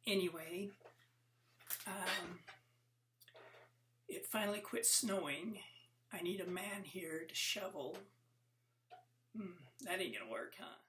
Anyway, it finally quit snowing. I need a man here to shovel. That ain't gonna work, huh?